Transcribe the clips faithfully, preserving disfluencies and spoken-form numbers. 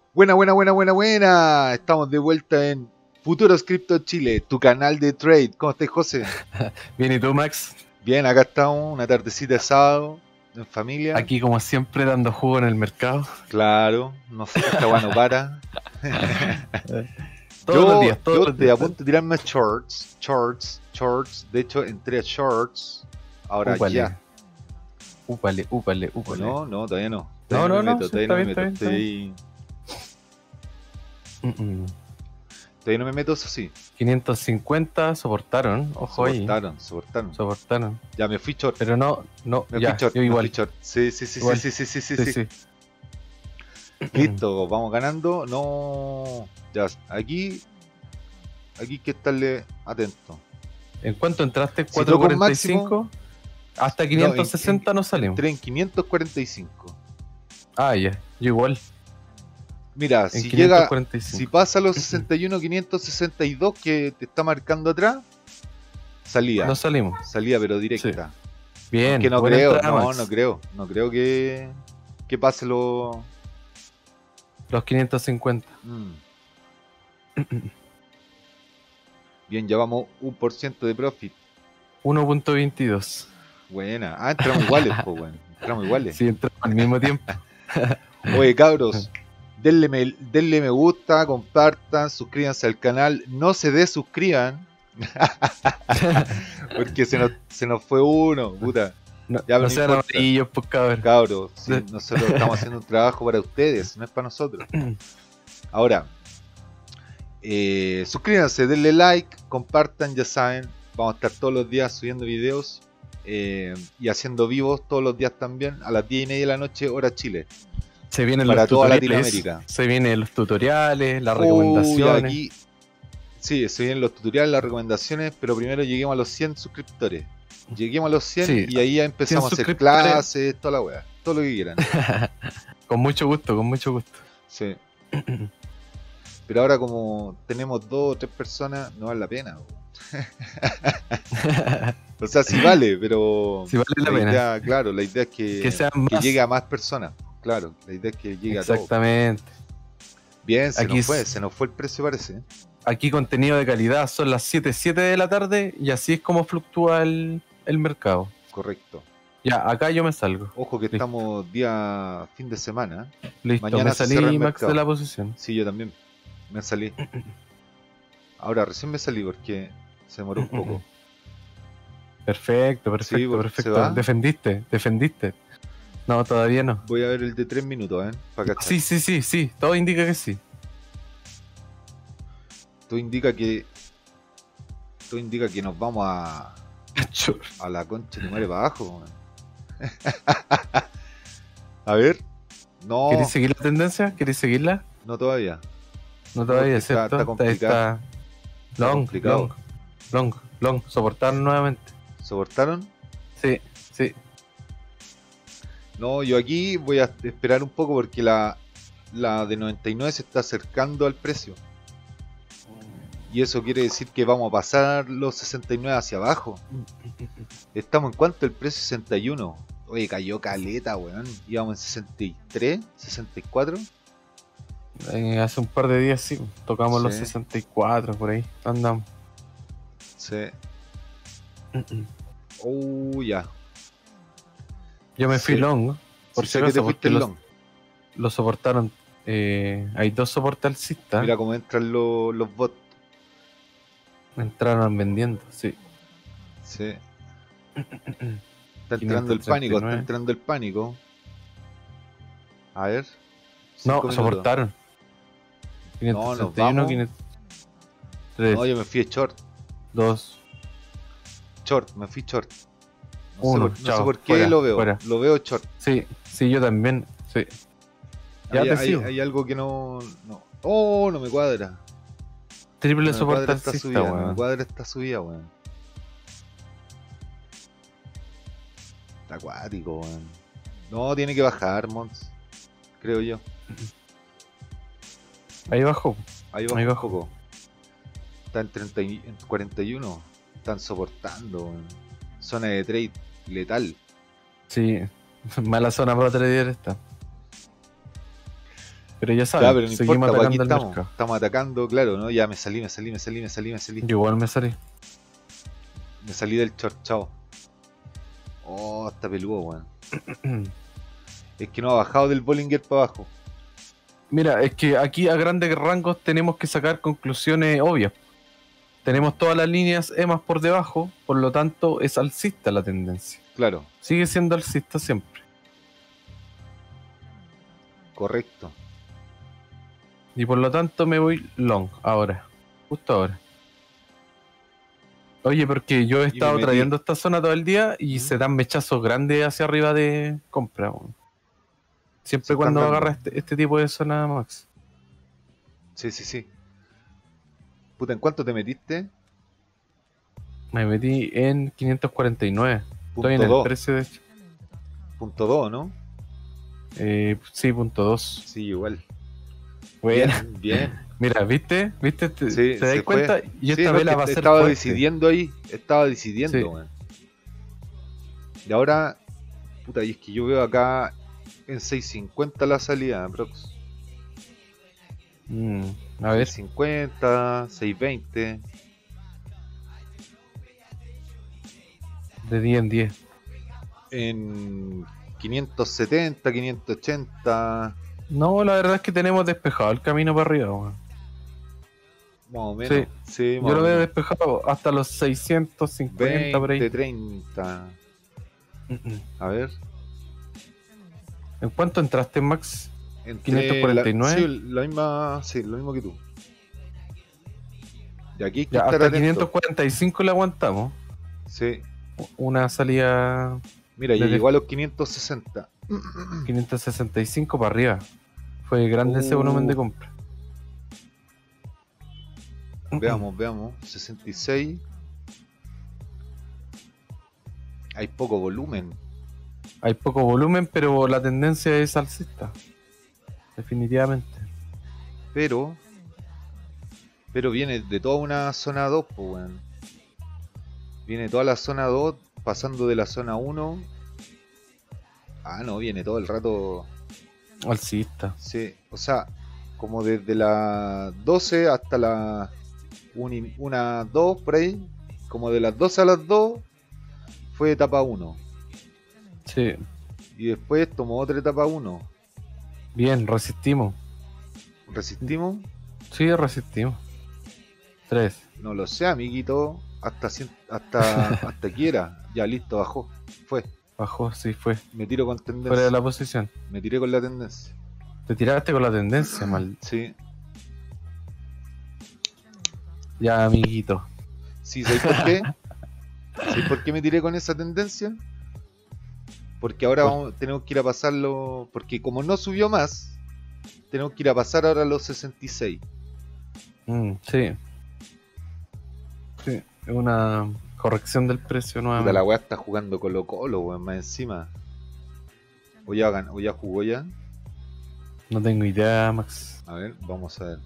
Buena, buena, buena, buena, buena. Estamos de vuelta en Futuros Cripto Chile, tu canal de trade. ¿Cómo estás, José? Bien, ¿y tú, Max? Bien, acá estamos, una tardecita de sábado, en familia. Aquí, como siempre, dando jugo en el mercado. Claro, no sé, esta weá no para. Todos yo los días, todos yo los te días. apunto a tirarme shorts, shorts, shorts. De hecho, entré a shorts. Ahora Úpale, ya. úpale, úpale, ¿O úpale. no? No, todavía no. No, Todavía no, no, me no, meto, sí, todavía está no me bien, está meto. bien, está bien. Estoy... Mm, mm. Todavía no me meto, eso sí. quinientos cincuenta soportaron, ojo ahí. Soportaron, soportaron. Soportaron. Ya me fui short. Pero no, no, Me ya, fui short, yo me igual. fui short. Sí, sí, sí, igual. sí, sí, sí, sí, Sí, sí, sí. Listo, vamos ganando. No. Ya, aquí. Aquí hay que estarle atento. ¿En cuánto entraste? Si ¿cuatro toco un cuarenta y máximo. cinco? Hasta No, en- quinientos en- sesenta no salimos. entré en quinientos cuarenta y cinco. Ah, ya, yo igual. Mira, En si llega. Si quinientos cuarenta y cinco. pasa los sesenta y uno quinientos sesenta y dos que te está marcando atrás, salía. No salimos. Salía, pero directa. Bien, Que no buena creo, entrada, no, Max. no creo. No creo que. Que pase lo. Los quinientos cincuenta. Mm. Bien, llevamos un por ciento de profit. uno punto veintidós. Buena. Ah, entramos iguales, pues, bueno. Entramos iguales. Sí, entramos al mismo tiempo. Oye, cabros, denle me, denle me gusta, compartan, suscríbanse al canal, no se desuscriban. Porque se nos, se nos fue uno, puta. No, Ya, no no sean importa. amarillos, pues, cabrón. Cabros, sí, nosotros estamos haciendo un trabajo para ustedes, no es para nosotros. Ahora, eh, suscríbanse, denle like, compartan, ya saben, vamos a estar todos los días subiendo videos eh, y haciendo vivos todos los días también a las diez y media de la noche, hora Chile. Se vienen Para los toda tutoriales. Latinoamérica. Se vienen los tutoriales, las Uy, recomendaciones. aquí, sí, se vienen los tutoriales, las recomendaciones, pero primero lleguemos a los cien suscriptores. Lleguemos a los cien Sí, y ahí ya empezamos a hacer suscriptores. clases, toda la weá, todo lo que quieran. Con mucho gusto, con mucho gusto. Sí. Pero ahora como tenemos dos o tres personas, no vale la pena. O sea, sí vale, pero Sí vale la pena. idea, claro, la idea es que, Que sean que más. llegue a más personas. Claro, la idea es que llegue a todos. Exactamente. Bien, se Aquí nos fue, es- se nos fue el precio, parece. Aquí contenido de calidad, son las siete, siete de la tarde y así es como fluctúa el, el mercado. Correcto. Ya, acá yo me salgo. Ojo que Listo. estamos día fin de semana. Listo, Mañana me se cierra salí, el Max, mercado. de la posición. Sí, yo también. Me salí. Ahora recién me salí porque se demoró un poco. Perfecto, perfecto, Sí, porque se perfecto. va. Defendiste, defendiste. No, todavía no. Voy a ver el de tres minutos, ¿eh? Para cachar. Sí, sí, sí, sí. Todo indica que sí. Esto indica que. Esto indica que nos vamos a. A la concha de tu madre para abajo, man. A ver. No, ¿Querés seguir la tendencia? ¿Querés seguirla? no todavía. No todavía, está- ¿cierto? está complicado. Está Está long, complicado. long, long, long. Soportar nuevamente. ¿Soportaron? Sí, sí. No, yo aquí voy a esperar un poco porque la, la de noventa y nueve se está acercando al precio. Y eso quiere decir que vamos a pasar los sesenta y nueve hacia abajo. Estamos en cuánto el precio sesenta y uno. Oye, cayó caleta, weón. Íbamos en sesenta y tres, sesenta y cuatro. Eh, hace un par de días sí, tocamos los Sí. sesenta y cuatro por ahí. Andamos. Sí. Oh, ya. Yo me fui Sí. long, por Sí si sé que te acaso, fuiste porque el lo, long. lo soportaron. Eh, hay dos soportes alcistas. Mira cómo entran los, los bots. Entraron vendiendo, sí. Sí. Está entrando el quinientos treinta y pánico, está nueve. entrando el pánico. A ver. No, cinco minutos. soportaron. No, nos quinientos sesenta y uno, vamos. quinientos tres, No, yo me fui short. dos, Short, me fui short. No, uno. sé, por, no Chao, sé por qué fuera, lo veo. fuera. Lo veo short. Sí, sí, yo también. Sí. Ya Hay, te hay- sigo. hay algo que no, no. Oh, no me cuadra. Triple No me soporte cuadra esta alcista, subida. No me weón. cuadra esta subida, weón. Está acuático, weón. No, tiene que bajar, Mons. Creo yo. Ahí bajó. Ahí baja Ahí un bajo. poco. Está en, treinta y- en cuarenta y uno. Están soportando, weón. Zona de trade letal. Sí, mala zona para tradear esta. Pero ya saben, Ya, pero no seguimos importa, pues aquí atacando el estamos. mercado. Estamos atacando, claro, ¿no? Ya me salí, me salí, me salí, me salí, me salí. Yo igual me salí. Me salí del short, chao. Oh, está peludo, weón. Es que no ha bajado del Bollinger para abajo. Mira, es que aquí a grandes rangos tenemos que sacar conclusiones obvias. Tenemos todas las líneas E M A S por debajo, por lo tanto es alcista la tendencia. Claro, Sigue siendo alcista siempre. correcto. Y por lo tanto me voy long ahora. Justo ahora. Oye, porque yo he Y estado me metí. trayendo esta zona todo el día y ¿Mm? se dan mechazos grandes hacia arriba de compra. weón. Siempre Se están cuando dando. agarra este, este tipo de zona, Max. Sí, sí, sí. Puta, ¿en cuánto te metiste? Me metí en quinientos cuarenta y nueve. Estoy en Punto el dos. precio de hecho. Punto dos, ¿no? Eh, sí, punto dos. Sí, igual. Bueno, Bien, bien. mira, ¿viste? ¿Viste? ¿Te, Sí, te das se cuenta? fue. Y Sí, esta no, vela que va a ser estaba fuerte. decidiendo ahí. Estaba decidiendo, Sí. weón. Y ahora, puta, y es que yo veo acá en seis cincuenta la salida, prox. Mm, a ver, seis cincuenta, seis veinte. de diez en diez. En quinientos setenta, quinientos ochenta, No, la verdad es que tenemos despejado el camino para arriba, weón. más o menos. Sí, más Yo lo o veo menos. despejado hasta los seiscientos cincuenta por ahí. veinte, treinta. Mm, mm. A ver. ¿En cuánto entraste, Max? Entre quinientos cuarenta y nueve. La, sí, la misma, sí, lo mismo que tú. Y aquí hay que Ya, estar hasta atento. quinientos cuarenta y cinco le aguantamos. Sí. Una salida Mira, y Desde- llegó a los quinientos sesenta. quinientos sesenta y cinco para arriba. Fue grande ese Uh. volumen de compra. Veamos, veamos. sesenta y seis. Hay poco volumen. Hay poco volumen, pero la tendencia es alcista. Definitivamente. Pero. Pero viene de toda una zona dos, pues, weón. Viene toda la zona dos, pasando de la zona uno. Ah, no, viene todo el rato. Alcista. Sí, o sea, como desde la doce hasta la una, dos, por ahí. Como de las doce a las dos fue etapa uno. Sí. Y después tomó otra etapa uno. Bien, resistimos. ¿Resistimos? Sí, resistimos. Tres. No lo sé, amiguito. Hasta cien- hasta hasta quiera. Ya listo, bajó. Fue. Bajó, sí fue. Me tiro con tendencia. Fuera de la posición. Me tiré con la tendencia. Te tiraste con la tendencia, mal. Sí. Ya, amiguito. Sí, ¿sabes por qué? ¿Sabes por qué me tiré con esa tendencia? Porque ahora ¿Por? vamos- tenemos que ir a pasarlo. Porque como no subió más, tenemos que ir a pasar ahora los sesenta y seis. Mm, sí. Sí, es una corrección del precio Puta, nuevamente. la weá está jugando Colo Colo, weón, más encima. O ya, gan- o ya jugó ya. No tengo idea, Max. A ver, vamos a ver.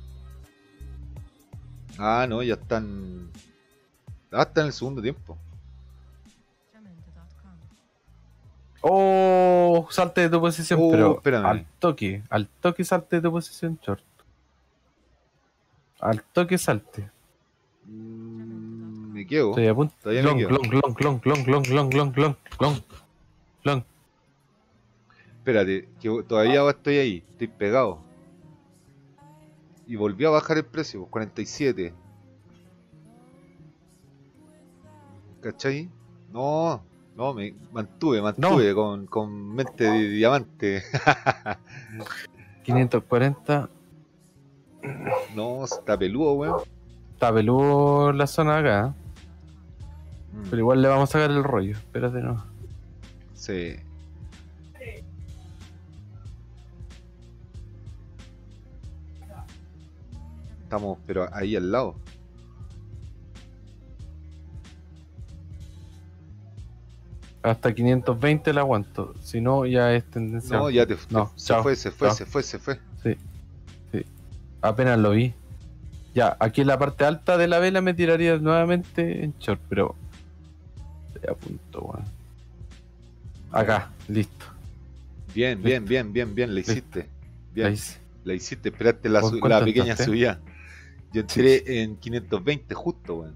Ah, no, ya están. Ah, está en el segundo tiempo. Oh, salte de tu posición, Oh, pero espérame. al toque, al toque salte de tu posición, short. Al toque salte. Mm, me quedo. Estoy a punto. Todavía me Long, quedo. long, long, long, long, long, long, long, long, long, long. Espérate, que todavía estoy ahí, estoy pegado. Y volvió a bajar el precio, pues, cuarenta y siete. ¿Cachai? No, no, me mantuve, mantuve con, con mente de diamante. quinientos cuarenta. No, está peludo, weón. Está peludo la zona de acá, ¿eh? Mm, Pero igual le vamos a sacar el rollo. Espérate, no. sí. Estamos, pero ahí al lado. Hasta quinientos veinte la aguanto. Si no, ya es tendencia. No, ya te, No, te- se chao, fue, se fue, chao. se fue, se fue. Sí, sí. Apenas lo vi. Ya, aquí en la parte alta de la vela me tiraría nuevamente en short, pero. Estoy a punto, weón. Acá, listo. Bien, bien, bien, bien, bien, le Listo. hiciste. Ahí Bien. sí. La hiciste, esperaste la, ¿Vos su- cuánto la pequeña entraste? subida. Yo entré en quinientos veinte justo, weón.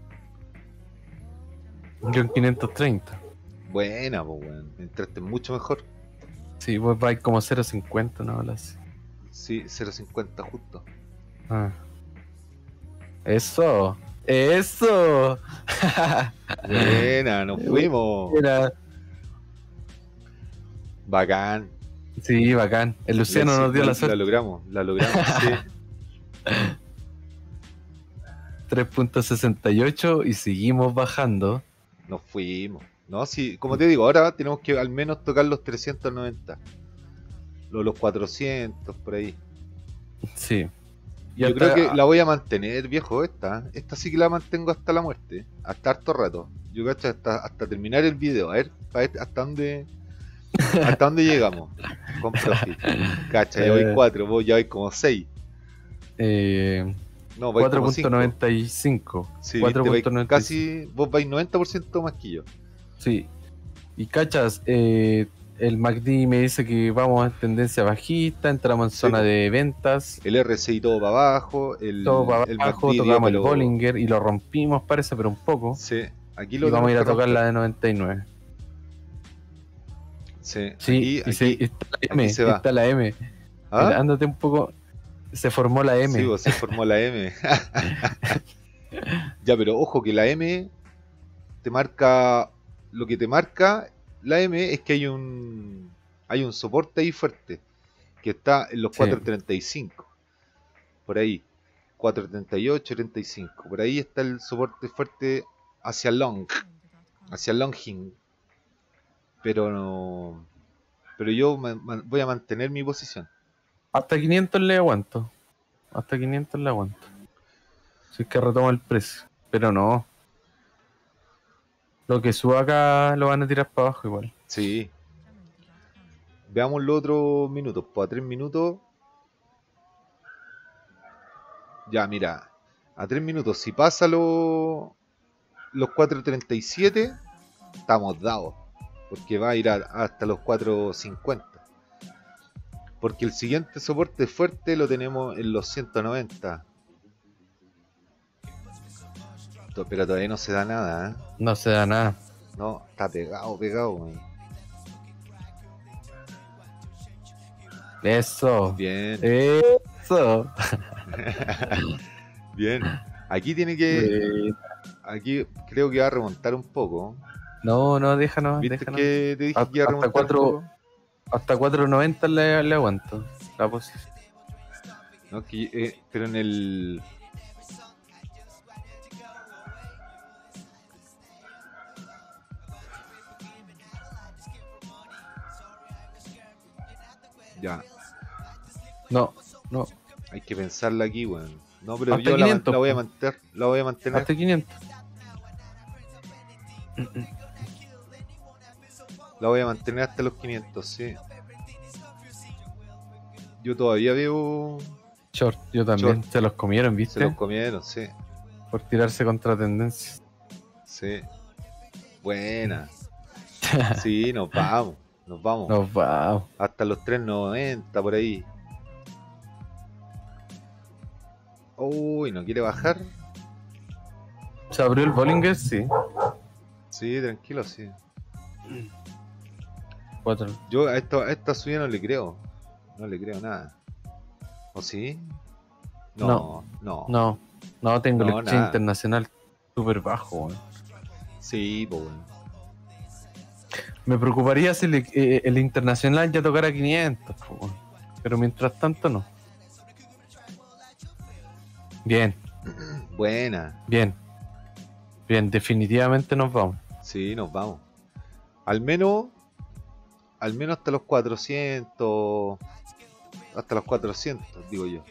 Yo en quinientos treinta. Buena, pues, weón. Entraste mucho mejor. Sí, vos vais como cero cincuenta, ¿no? Las... Sí, cero cincuenta justo. Ah. Eso. Eso. Buena, nos fuimos. Era... Bacán. Sí, bacán. El Luciano La- nos dio la, la la suerte. logramos, la logramos, sí. tres punto sesenta y ocho y seguimos bajando. Nos fuimos. No, sí, como te digo, ahora tenemos que al menos tocar los trescientos noventa. Los, los cuatrocientos, por ahí. Sí. Y Yo hasta- creo que la voy a mantener, viejo, esta. Esta sí que la mantengo hasta la muerte. Hasta harto rato. Yo cacho hasta, hasta terminar el video. A ver, pa' ver hasta dónde hasta dónde llegamos. Con profit. Cacha, ya voy Eh. cuatro, vos ya vais como seis. eh, No, vais cuatro como punto cinco. noventa y cinco. Sí, cuatro viste, vais punto noventa y cinco. casi, vos vais noventa por ciento más que yo. Sí. Y cachas, eh, el M A C D me dice que vamos en tendencia bajista, entramos en Sí, zona po. de ventas, El R S I todo para abajo, el, todo para el abajo, M A C D dio, tocamos el pero- Bollinger y lo rompimos, parece, pero un poco. Sí, aquí Y lo vamos a ir a tenemos que tocar romper. la de noventa y nueve. Sí, Sí, aquí, y se- aquí- está la M, aquí se va. está la M. ¿Ah? Mira, ándate un poco. Se formó la M. Sí, pues, se formó la M. Ya, pero ojo que la M te marca, lo que te marca la M es que hay un hay un soporte ahí fuerte que está en los Sí. cuatro treinta y cinco. Por ahí, cuatro treinta y ocho, treinta y cinco. Por ahí está el soporte fuerte hacia long, hacia longing. Pero no pero yo ma- ma- voy a mantener mi posición. Hasta quinientos le aguanto. Hasta quinientos le aguanto. Si es que retoma el precio. Pero no. Lo que suba acá lo van a tirar para abajo igual. Sí. Veamos los otros minutos. Pues a tres minutos. Ya, mira. A tres minutos. Si pasa lo- los cuatro treinta y siete, estamos dados. Porque va a ir a- hasta los cuatro cincuenta. Porque el siguiente soporte fuerte lo tenemos en los ciento noventa. To- Pero todavía no se da nada, ¿eh? No se da nada. No, está pegado, pegado, weón. Eso. Bien. Eso. Bien. Aquí tiene que. Eh, Aquí creo que va a remontar un poco. no, no, déjanos. ¿Viste déjanos. que te dije Hasta- que iba a hasta remontar cuatro- un poco? Hasta cuatro noventa le, le aguanto. La posición. No, que, eh, pero en el. Ya, No, no. hay que pensarla aquí, weón. No, pero Hasta yo la, man- quinientos, la voy a po. mantener. La voy a mantener. Hasta quinientos. La voy a mantener hasta los quinientos, sí. Yo todavía veo. Short, yo también. Short. Se los comieron, Se ¿viste? los comieron, sí. Por tirarse contra tendencia. Sí. Buena. Sí, nos vamos. Nos vamos. Nos vamos. Hasta los tres noventa por ahí. Uy, ¿no quiere bajar? ¿Se abrió el Bollinger? Sí. Sí, tranquilo, sí. Cuatro. Yo a, esto, a esta subida no le creo. No le creo nada. ¿O sí? No, no. No, no tengo No, el exchange nada. internacional súper bajo, weón. Sí, pues bueno. Me preocuparía si el, eh, el internacional ya tocara quinientos, po, weón. Pero mientras tanto no. Bien, Buena. bien. Bien, definitivamente nos vamos. Sí, nos vamos. Al menos, al menos hasta los cuatrocientos. Hasta los cuatrocientos, digo yo.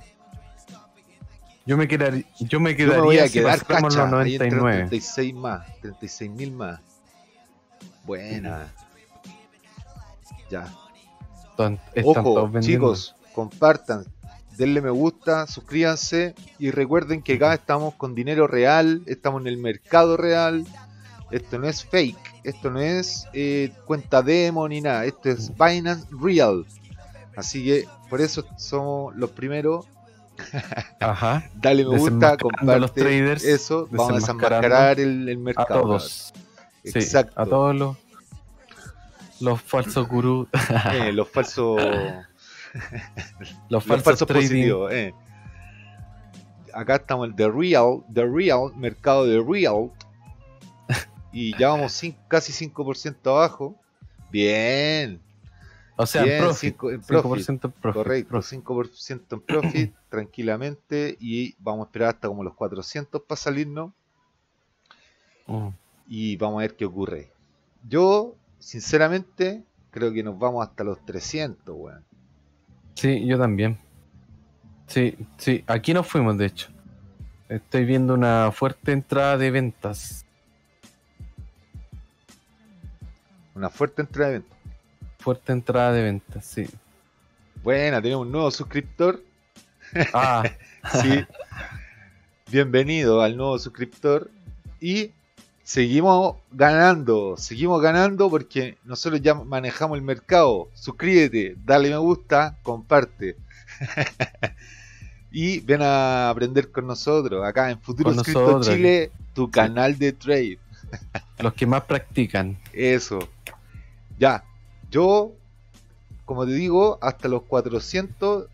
Yo me quedaría, yo me Yo quedaría me voy a si quedar, pasáramos cacha, los ahí noventa y entre nueve. treinta y seis más, treinta y seis mil más. Buena. Ya. Están, están todos Ojo, vendiendo. chicos, compartan, denle me gusta, suscríbanse y recuerden que acá estamos con dinero real, estamos en el mercado real. Esto no es fake, esto no es eh, cuenta demo ni nada, esto es Binance Real. Así que por eso somos los primeros. Ajá. Dale me gusta, Desenmascarando a los comparte traders, eso. Vamos a desenmascarando desenmascarar el, el A mercado. todos. cabrón. Sí, Exacto. a todos los, los falsos gurús. Eh, los falsos. los los falsos falsos trading. positivos. Eh. Acá estamos el The Real, The Real, mercado de Real. Y ya vamos cinco, casi cinco por ciento abajo. Bien. O sea, Bien, en profit. cinco en cinco por profit. ciento en profit. Correcto, profit. cinco por ciento en profit, tranquilamente. Y vamos a esperar hasta como los cuatrocientos para salirnos. Mm. Y vamos a ver qué ocurre. Yo, sinceramente, creo que nos vamos hasta los trescientos, weón. Sí, yo también. Sí, sí, aquí nos fuimos, de hecho. Estoy viendo una fuerte entrada de ventas. Una fuerte entrada de venta. Fuerte entrada de ventas, sí. Buena, tenemos un nuevo suscriptor. Ah, Sí. Bienvenido al nuevo suscriptor. Y seguimos ganando. Seguimos ganando porque nosotros ya manejamos el mercado. Suscríbete, dale me gusta, comparte. Y ven a aprender con nosotros. Acá en Futuro Con Cripto nosotros. Chile, tu canal de trade. los que más practican. Eso. Ya. Yo, como te digo, hasta los cuatrocientos.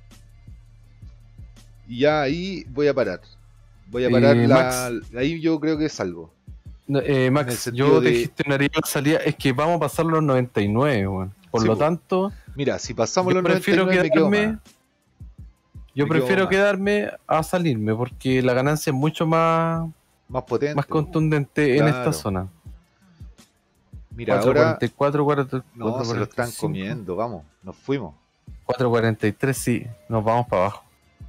Y ya ahí voy a parar. Voy a parar Eh, la. Ahí yo creo que salgo. No, eh, En el Max, sentido yo te de- gestionaría la salida. Es que vamos a pasar los noventa y nueve, weón. Por Sí, lo po. tanto, Mira, si pasamos yo los prefiero noventa y nueve me quedo quedarme. más. Yo Me quedo prefiero más. quedarme a salirme porque la ganancia es mucho más, Más potente. más contundente en Claro. esta zona. Mira, cuatro ahora. cuarenta y cuatro, cuatro, No, se lo están cuarenta y cinco, comiendo. Vamos, nos fuimos. cuatro cuarenta y tres, sí, nos vamos para abajo.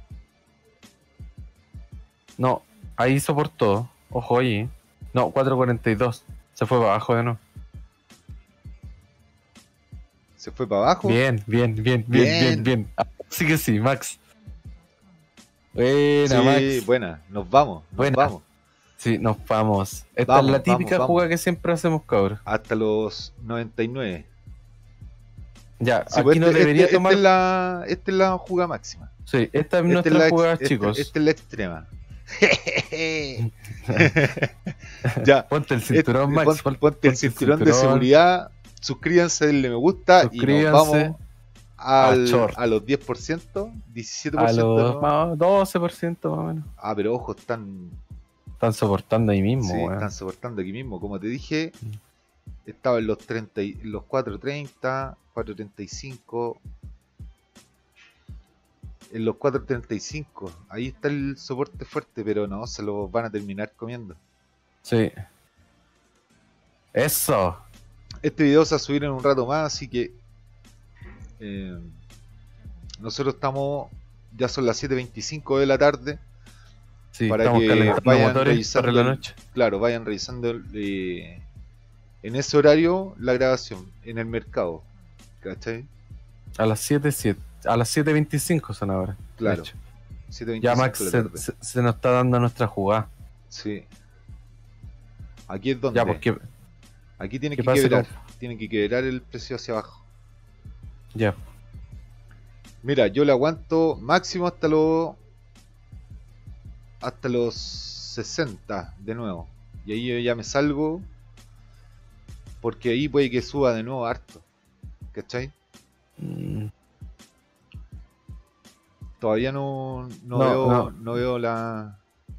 No, ahí soportó. Ojo ahí. No, cuatro cuarenta y dos. Se fue para abajo de nuevo. Se fue para abajo. Bien, bien, bien, bien, Bien. bien, bien. Así que sí, Max. Buena, Sí, Max. buena. Nos vamos. Nos Buena. vamos. Sí, nos vamos. Esta Vamos, es la típica vamos, jugada vamos. que siempre hacemos, cabrón. Hasta los noventa y nueve. Ya, Sí, aquí pues no este- debería este- tomar. Esta es la, esta es la jugada máxima. Sí, esta es Esta es nuestra la ex- jugada, este- chicos. Esta es la extrema. Ya. Ponte el cinturón, Este- Max. pon- pon- ponte el cinturón de seguridad. Suscríbanse, denle me gusta. Y nos Suscríbanse. vamos al, A short. a los diez por ciento. diecisiete por A ciento. los ¿no? más- doce por ciento más o menos. Ah, pero ojo, están, Están soportando ahí mismo, sí, weón. están soportando aquí mismo. Como te dije, Mm. estaba en los treinta, y- los cuatro treinta, cuatro treinta y cinco. En los cuatro treinta y cinco. Ahí está el soporte fuerte, pero no, se lo van a terminar comiendo. Sí. Eso. Este video se va a subir en un rato más, así que eh, nosotros estamos, ya son las siete veinticinco de la tarde. Sí, Para estamos que calentando vayan motores revisando para la el- noche. Claro, vayan revisando eh, en ese horario la grabación, en el mercado. ¿Cachai? A las siete, siete. A las siete veinticinco son ahora. de Claro. hecho. siete Ya, veinticinco Max, de la se, tarde. se- se nos está dando nuestra jugada. Sí. Aquí es donde. Ya, porque. Aquí tiene ¿qué que pasa quebrar. con- Tiene que quebrar el precio hacia abajo. Ya. Mira, yo le aguanto máximo hasta los hasta los sesenta de nuevo. Y ahí yo ya me salgo. Porque ahí puede que suba de nuevo harto. ¿Cachai? Mm, Todavía no, no, No, veo, no. no veo la.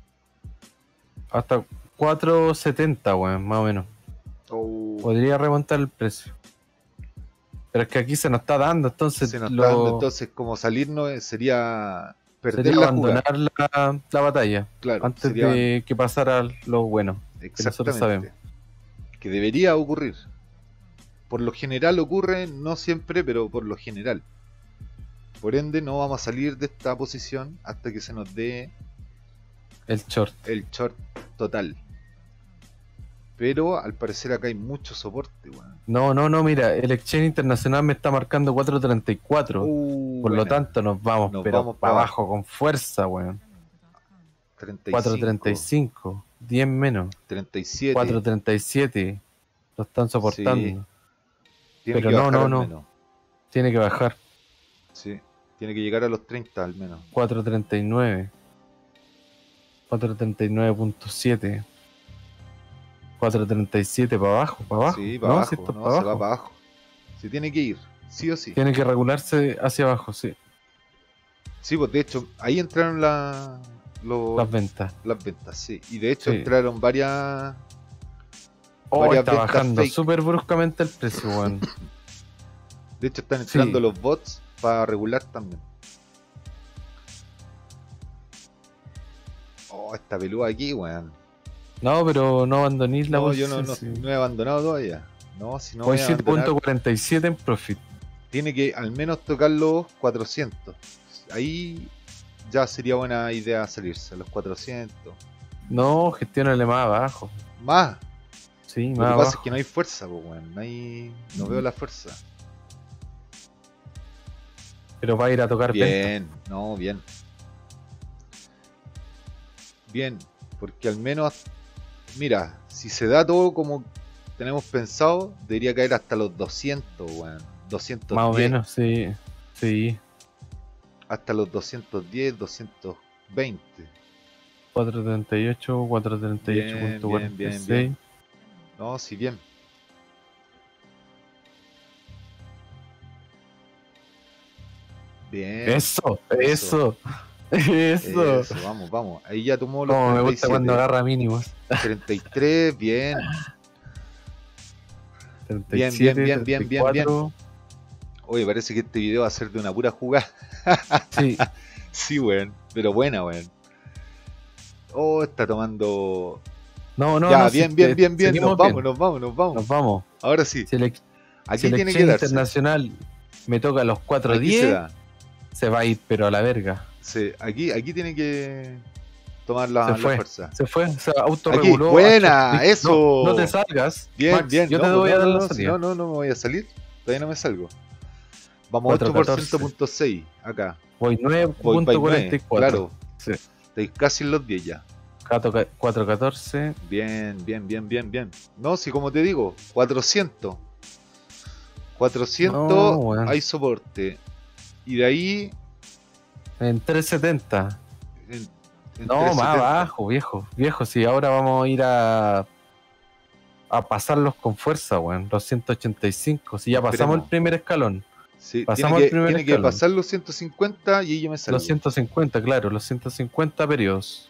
hasta cuatro setenta, weón, más o menos. Oh, Podría remontar el precio. Pero es que aquí se nos está dando, entonces. se nos lo- está dando, entonces como salirnos eh, sería perder sería la jugada. abandonar la, la batalla. Claro, Antes sería de que pasara lo bueno. nosotros exactamente. Que debería ocurrir. Por lo general ocurre, no siempre, pero por lo general. Por ende, no vamos a salir de esta posición hasta que se nos dé El short. el short total. Pero al parecer acá hay mucho soporte, weón. No, no, no, mira, el exchange internacional me está marcando cuatro treinta y cuatro. Uh, Por lo buena. tanto, nos vamos, Nos pero vamos pa' para abajo con fuerza, weón. treinta y cuatro cinco, treinta y cinco, diez menos, treinta y siete. cuatro treinta y siete. Lo están soportando. Tiene pero que no, bajar no, al no. menos. Tiene que bajar. Sí, tiene que llegar a los treinta al menos. cuatrocientos treinta y nueve. cuatrocientos treinta y nueve punto siete. cuatrocientos treinta y siete para abajo, para abajo. Sí, para no, abajo, si esto es no, para se abajo. va para abajo. Se tiene que ir, sí o sí. Tiene que regularse hacia abajo, sí. Sí, pues de hecho, ahí entraron la, los, Las ventas. las ventas, sí. Y de hecho Sí. entraron varias... Oh, varias está ventas bajando fake. súper bruscamente el precio, weón. De hecho están entrando Sí. los bots para regular también. Oh, esta pelúa aquí, weón. No, pero no abandonéis la No, yo no, posición, no, sí. no he abandonado todavía. No, si no Voy voy a siete abandonar, punto cuarenta y siete en profit. tiene que al menos tocar los cuatrocientos. Ahí ya sería buena idea salirse, los cuatrocientos. No, gestiónale más abajo. Más. Sí, Lo más que abajo. pasa es que no hay fuerza, pues, weón. No, hay... no veo la fuerza. Pero va a ir a tocar venta. Bien, no, bien. Bien, porque al menos, mira, si se da todo como tenemos pensado, debería caer hasta los doscientos, weón. doscientos diez. Más o menos, sí. Sí. Hasta los doscientos diez, doscientos veinte. cuatrocientos treinta y ocho, cuatrocientos treinta y ocho punto cuarenta y Bien, bien, seis. bien, bien. No, si bien. Bien. Eso, eso, eso. Eso, vamos, vamos. Ahí ya tomó los Como me treinta y gusta siete. cuando agarra mínimos. treinta y tres, bien. treinta y siete, bien, bien, bien, bien, treinta y cuatro. Oye, parece que este video va a ser de una pura jugada. Sí, Sí, weón. Pero buena, weón. Oh, está tomando. no, no, ya, no, bien, si bien, te- bien, bien. seguimos Nos vamos, bien. nos vamos, nos vamos. Nos vamos. Ahora sí. Si el, ex- Aquí si el tiene que exchange darse. internacional me toca a los Aquí se cuatro diez, da. se va a ir, pero a la verga. Sí, aquí, aquí tiene que tomar la, Se la fue. fuerza. Se fue, se autorreguló. Aquí, buena, Listo. eso. No, no te salgas. Bien, Max, bien. Yo no, te pues voy no, a dar no, la no, salida. no, no, no me voy a salir. Todavía no me salgo. Vamos a cuatro ocho por catorce. ciento punto seis acá. Voy nueve Voy punto para cuarenta y nueve, cuatro. claro. Sí. Estoy casi en los diez ya. cuatro catorce. Bien, bien, bien, bien, bien. No, si como te digo, cuatrocientos. cuatrocientos No, weón. hay soporte. Y de ahí... En trescientos setenta. En, en No, más trescientos setenta. abajo, viejo. Viejo, sí, ahora vamos a ir a a pasarlos con fuerza, weón. Los ciento ochenta y cinco. Si ya pasamos Esperemos. el primer escalón. Sí, pasamos tiene el que, primer tiene que escalón. pasar los ciento cincuenta y ahí yo me salgo. Los ciento cincuenta, claro, los ciento cincuenta periodos.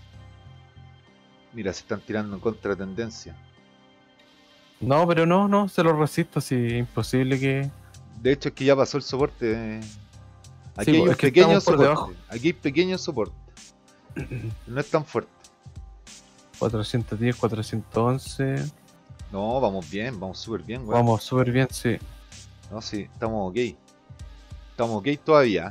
Mira, se están tirando en contra de tendencia. No, pero no, no, se los resisto, sí, imposible que... De hecho es que ya pasó el soporte. Aquí Sí, hay pues, un es que pequeño estamos por soporte. debajo. Aquí hay pequeño soporte. No es tan fuerte. cuatrocientos diez, cuatrocientos once. No, vamos bien, vamos súper bien, weón. Vamos súper bien, sí. No, sí, estamos ok. Estamos ok todavía.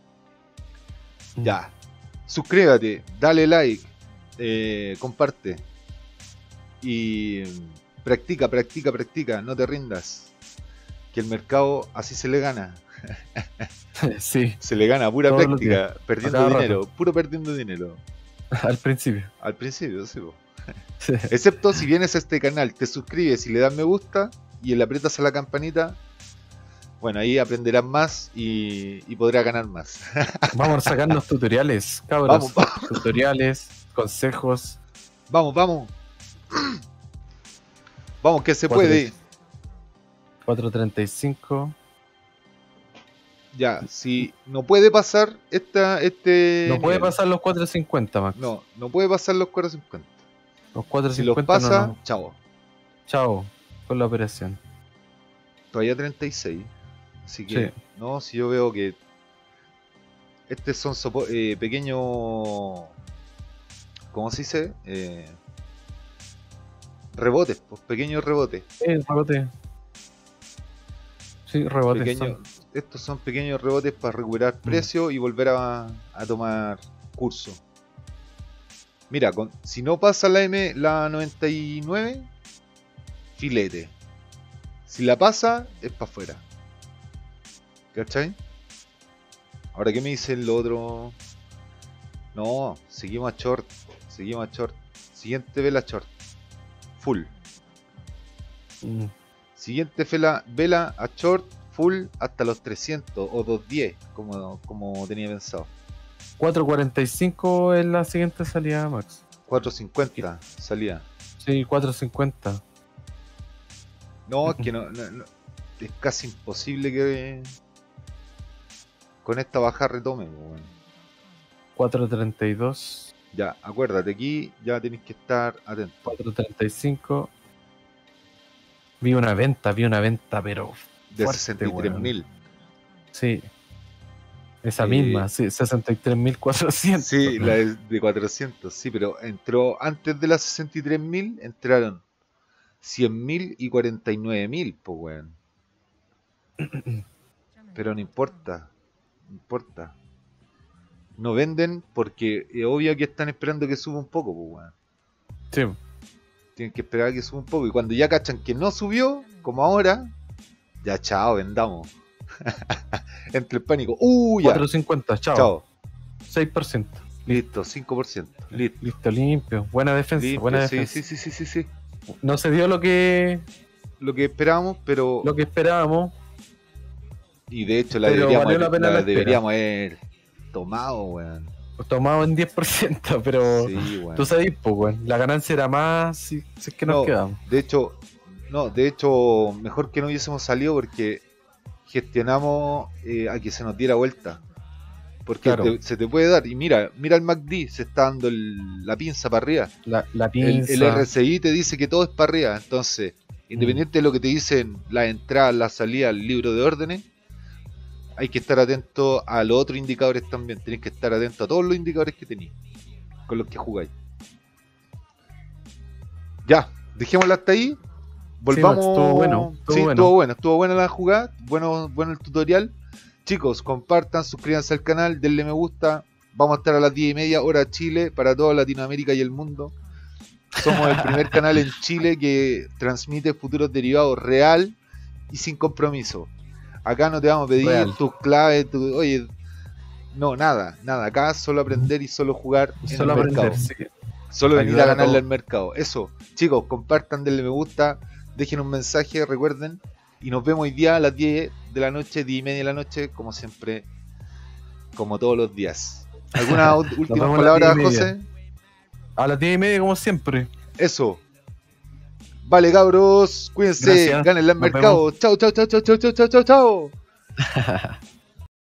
Ya. Suscríbete, dale like, eh, comparte. Y practica, practica, practica, no te rindas. Que el mercado así se le gana. Sí, Se le gana a pura Todos los práctica, perdiendo cada dinero, puro perdiendo dinero. al principio. Al principio, sí, po. Sí. Excepto si vienes a este canal, te suscribes y le das me gusta y le aprietas a la campanita. Bueno, ahí aprenderás más y, y podrás ganar más. Vamos a sacarnos tutoriales, cabros. Vamos, vamos. Tutoriales, consejos. Vamos, vamos. Vamos, que se Cuatro- puede. cuatrocientos treinta y cinco. Ya, si no puede pasar esta, este. No puede nivel. pasar los cuatrocientos cincuenta, Max. No, no puede pasar los cuatrocientos cincuenta. Los Si los cuatrocientos cincuenta pasa, no, no. chao. Chao con la operación. Todavía treinta y seis. Así que, Sí. no, si yo veo que. Estos son sopo- eh, pequeños. ¿Cómo se dice? Eh, rebotes, pues pequeños rebotes. Sí, rebote. Sí, rebotes. Pequeños, son. estos son pequeños rebotes para recuperar Mm. precio y volver a, a tomar curso. Mira, con, si no pasa la M, la noventa y nueve, filete. Si la pasa, es para afuera. ¿Cachai? Ahora, ¿qué me dicen lo otro? No, seguimos a short. Seguimos a short. Siguiente vela short. Full. Mm. Siguiente vela, vela a short, full hasta los trescientos o doscientos diez, como, como tenía pensado. cuatrocientos cuarenta y cinco es la siguiente salida, Max. cuatrocientos cincuenta salía. Sí, cuatrocientos cincuenta. No, es que no, no, no, es casi imposible que con esta baja retome, bueno. cuatrocientos treinta y dos. Ya, acuérdate, aquí ya tenéis que estar atento. cuatrocientos treinta y cinco. Vi una venta, vi una venta, pero de sesenta y tres mil. Sí. Esa Eh, misma, sí, sesenta y tres mil cuatrocientos. Sí, la de, de cuatrocientos, sí, pero entró antes de las sesenta y tres mil, entraron cien mil y cuarenta y nueve mil, pues weón. Pero no importa, no importa. No venden porque es obvio que están esperando que suba un poco, pues weón. Sí. Tienen que esperar a que suba un poco. Y cuando ya cachan que no subió, como ahora, ya chao, vendamos. Entre el pánico. ¡Uh! Ya. cuatrocientos cincuenta, chao. Chao. seis por ciento. Listo, cinco por ciento. Listo. Listo, limpio. Buena defensa, Limpio, buena sí, defensa. sí, sí, sí, sí, sí. No se dio lo que Lo que esperábamos, pero. lo que esperábamos. Y de hecho la pero deberíamos, valió la haber, pena la la espera. deberíamos haber tomado, weón. Tomado en diez por ciento, pero Sí, weón. tú sabes, pues, weón, la ganancia era más si, si es que nos No, quedamos. de hecho, no, de hecho, mejor que no hubiésemos salido porque gestionamos eh, a que se nos diera vuelta. Porque Claro. te- se te puede dar. Y mira, mira el M A C D, se está dando el- la pinza para arriba. La, la El, pinza. el R S I te dice que todo es para arriba. Entonces, independiente de lo que te dicen las entradas, las salidas, el libro de órdenes, hay que estar atento a los otros indicadores también. Tenés que estar atento a todos los indicadores que tenéis, con los que jugáis. Ya, dejémosla hasta ahí. Volvamos. Max, estuvo bueno, estuvo Sí, bueno. estuvo bueno, estuvo buena la jugada. Bueno, bueno el tutorial. Chicos, compartan, suscríbanse al canal, denle me gusta. Vamos a estar a las diez y media hora Chile para toda Latinoamérica y el mundo. Somos el primer canal en Chile que transmite futuros derivados real y sin compromiso. Acá no te vamos a pedir Real. tus claves, tu, oye, no, nada, nada. Acá solo aprender y solo jugar en Solo el mercado. aprender, sí. Solo venir Ayudar a a ganarle todos. al mercado. Eso, chicos, compartan, denle me gusta, dejen un mensaje, recuerden. Y nos vemos hoy día a las diez de la noche, diez y media de la noche, como siempre, como todos los días. ¿Alguna ú- última vemos a las palabra, diez y media. José? A las diez y media, como siempre. Eso. Vale, cabros, cuídense, Gracias. gánenle al Nos mercado. Chao, chao, chao, chao, chao, chao, chao, chao.